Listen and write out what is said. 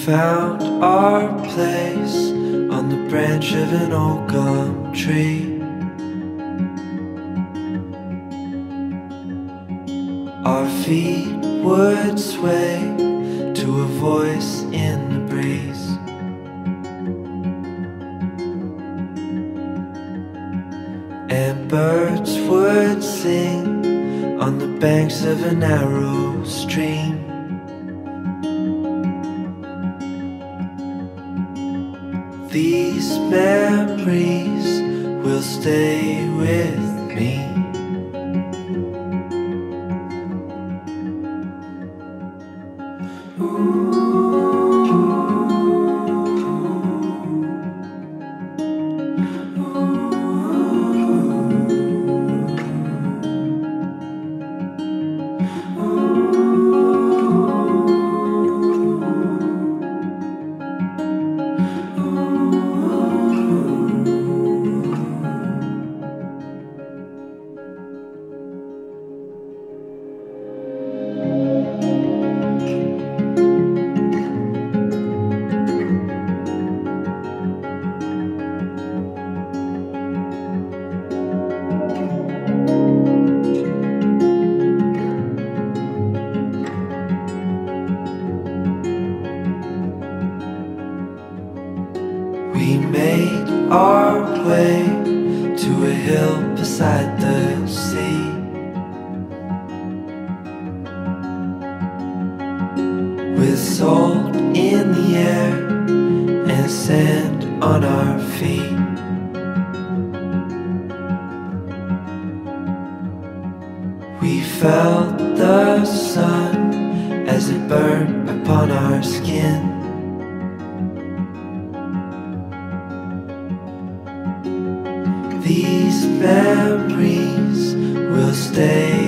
found our place on the branch of an old gum tree. Our feet would sway to a voice in the breeze. And birds would sing on the banks of a narrow stream. These memories will stay with me. We made our way to a hill beside the sea. With salt in the air and sand on our feet. We felt the sun as it burned upon our skin. These memories will stay